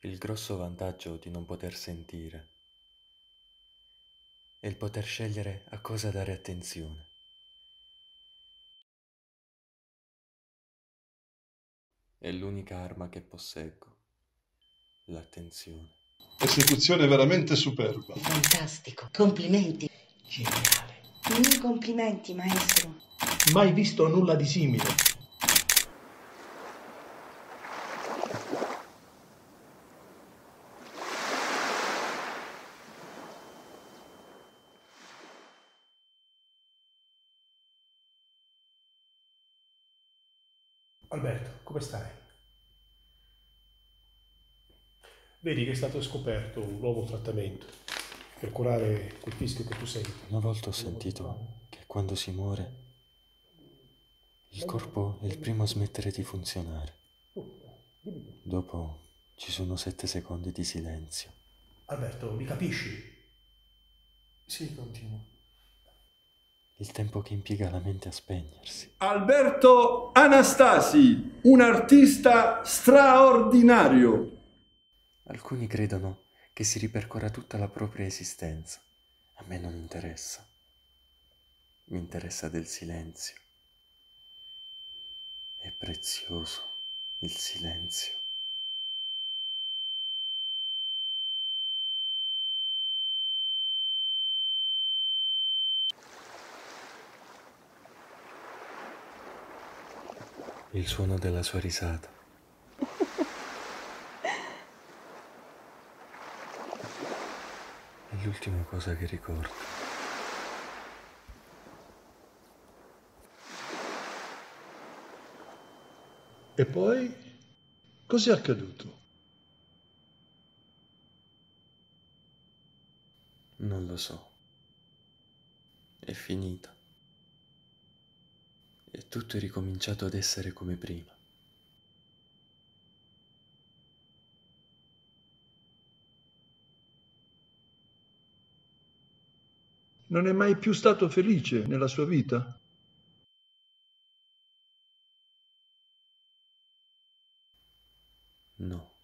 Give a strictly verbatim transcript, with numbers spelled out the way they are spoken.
Il grosso vantaggio di non poter sentire è il poter scegliere a cosa dare attenzione. È l'unica arma che posseggo, l'attenzione. Esecuzione veramente superba. Fantastico, complimenti. Geniale. Mille complimenti, maestro. Mai visto nulla di simile. Alberto, come stai? Vedi che è stato scoperto un nuovo trattamento per curare quel fischio che tu senti. Una volta ho sentito che quando si muore, il corpo è il primo a smettere di funzionare. Dopo ci sono sette secondi di silenzio. Alberto, mi capisci? Sì, continuo. Il tempo che impiega la mente a spegnersi. Alberto Anastasi, un artista straordinario. Alcuni credono che si ripercorra tutta la propria esistenza. A me non interessa. Mi interessa del silenzio. È prezioso il silenzio. Il suono della sua risata. È l'ultima cosa che ricordo. E poi? Cos'è accaduto? Non lo so. È finita. E tutto è ricominciato ad essere come prima. Non è mai più stato felice nella sua vita? No.